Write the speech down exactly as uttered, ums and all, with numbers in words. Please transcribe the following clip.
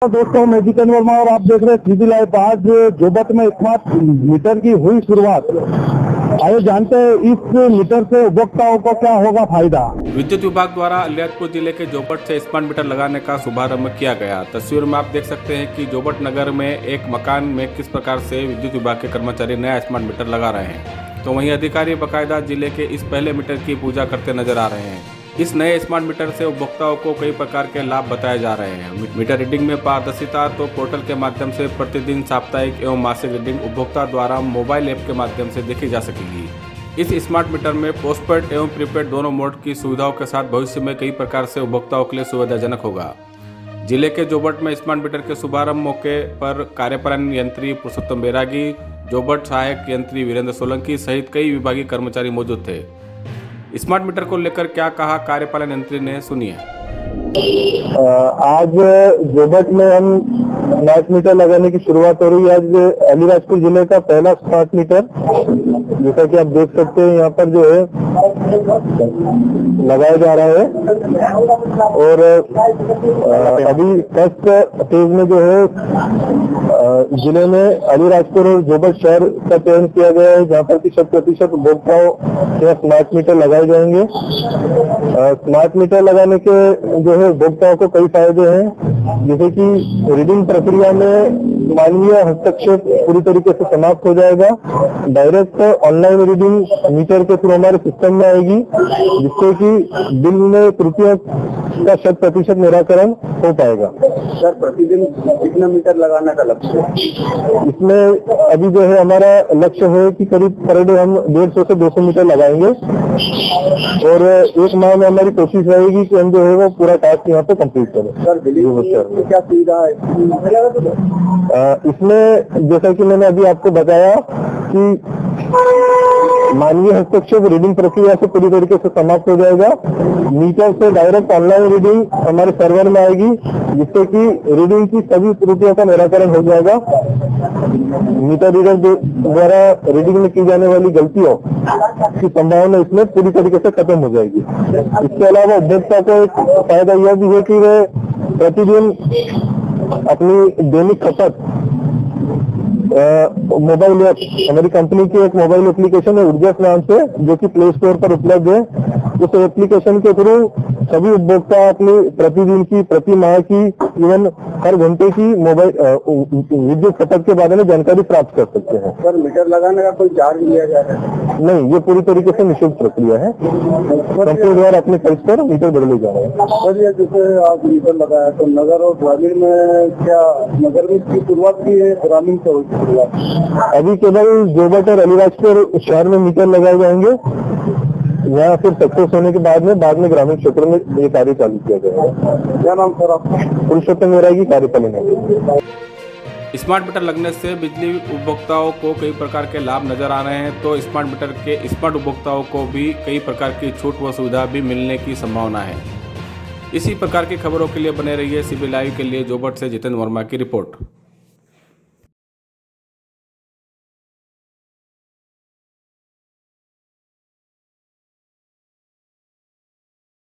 दोस्तों, मैं जितेंद्र वर्मा और आप देख रहे हैं सीधी लाइव। आज जोबट में स्मार्ट मीटर की हुई शुरुआत। आइए जानते हैं इस मीटर से उपभोक्ताओं को क्या होगा फायदा। विद्युत विभाग द्वारा अलियाजपुर जिले के जोबट से स्मार्ट मीटर लगाने का शुभारंभ किया गया। तस्वीर में आप देख सकते हैं कि जोबट नगर में एक मकान में किस प्रकार से विद्युत विभाग के कर्मचारी नया स्मार्ट मीटर लगा रहे हैं, तो वहीं अधिकारी बाकायदा जिले के इस पहले मीटर की पूजा करते नजर आ रहे हैं। इस नए स्मार्ट मीटर से उपभोक्ताओं को कई प्रकार के लाभ बताए जा रहे हैं। मीटर रीडिंग में पारदर्शिता, तो पोर्टल के माध्यम से प्रतिदिन साप्ताहिक एवं मासिक रीडिंग उपभोक्ता द्वारा मोबाइल ऐप के माध्यम से देखी जा सकेगी। इस स्मार्ट मीटर में पोस्टपेड एवं प्रीपेड दोनों मोड की सुविधाओं के साथ भविष्य में कई प्रकार से उपभोक्ताओं के लिए सुविधाजनक होगा। जिले के जोबट में स्मार्ट मीटर के शुभारंभ मौके पर कार्यपालन यंत्री पुरुषोत्तम बैरागी, जोबट सहायक यंत्री वीरेंद्र सोलंकी सहित कई विभागीय कर्मचारी मौजूद थे। स्मार्ट मीटर को लेकर क्या कहा कार्यपालन यंत्री ने, सुनिए। आज जोबट में हम स्मार्ट मीटर लगाने की शुरुआत हो रही है। आज अलीराजपुर जिले का पहला स्मार्ट मीटर, जैसा कि आप देख सकते हैं यहाँ पर जो है लगाया जा रहा है। और अभी फर्स्ट फेज में जो है जिले में अलीराजपुर और जोबट शहर का चयन किया गया है, जहाँ पर की शत प्रतिशत उपभोक्ताओं के स्मार्ट मीटर लगाए जाएंगे। स्मार्ट मीटर लगाने के जो है उपभोक्ताओं को कई फायदे हैं, जैसे कि रीडिंग प्रक्रिया में मानवीय हस्तक्षेप पूरी तरीके से समाप्त हो जाएगा। डायरेक्ट ऑनलाइन रीडिंग मीटर के थ्रू हमारे सिस्टम में आएगी, जिससे कि बिल में त्रुटियों का शत प्रतिशत निराकरण हो पाएगा। सर, प्रतिदिन कितना मीटर लगाने का लक्ष्य है? इसमें अभी जो है हमारा लक्ष्य है कि करीब पर डे हम डेढ़ सौ से दो सौ मीटर लगाएंगे, और एक माह में हमारी कोशिश रहेगी कि हम जो है वो पूरा टास्क यहाँ पे कंप्लीट करें। सर, बिलिंग क्या सुविधा है इसमें? जैसा कि मैंने अभी आपको बताया कि मानवीय हस्तक्षेप रीडिंग प्रक्रिया से पूरी तरीके से समाप्त हो जाएगा। मीटर से डायरेक्ट ऑनलाइन रीडिंग हमारे सर्वर में आएगी, जिससे कि रीडिंग की सभी त्रुटियों का निराकरण हो जाएगा। मीटर रीडर द्वारा रीडिंग में की जाने वाली गलतियों की संभावना इसमें पूरी तरीके से खत्म हो जाएगी। इसके अलावा उपभोक्ता को एक फायदा यह भी है कि वे प्रतिदिन अपनी दैनिक खपत मोबाइल ऐप, हमारी कंपनी की एक मोबाइल एप्लीकेशन है ऊर्जा नाम से, जो कि प्ले स्टोर पर उपलब्ध है। उस एप्लीकेशन के थ्रू सभी उपभोक्ता अपनी प्रतिदिन की, प्रति माह की, इवन हर घंटे की मोबाइल विद्युत खपत के बारे में जानकारी प्राप्त कर सकते हैं। सर, मीटर लगाने का कोई चार्ज लिया जा रहा है? नहीं, ये पूरी तरीके से निःशुल्क प्रक्रिया है। कंपनी द्वारा अपने खर्च पर मीटर बदले जा रहे हैं। सर, ये जैसे आप मीटर लगाया तो नगर और ग्रामीण में क्या, नगर में इसकी शुरुआत की है, ग्रामीण से होगी शुरुआत? अभी केवल जोबट और अलीराजपुर शहर में मीटर लगाए जाएंगे। यहाँ फिर सक्सेस होने के बाद में बाद में ग्रामीण क्षेत्रों में ये कार्य चालू किया जाएगा। क्या नाम सर आपका? पुरुषोत्तम बैरागी, कार्यपालन है। स्मार्ट मीटर लगने से बिजली उपभोक्ताओं को कई प्रकार के लाभ नजर आ रहे हैं, तो स्मार्ट मीटर के स्मार्ट उपभोक्ताओं को भी कई प्रकार की छूट व सुविधा भी मिलने की संभावना है। इसी प्रकार की खबरों के लिए बने रहिए सीबी लाइव के लिए। जोबट से जितेंद्र वर्मा की रिपोर्ट।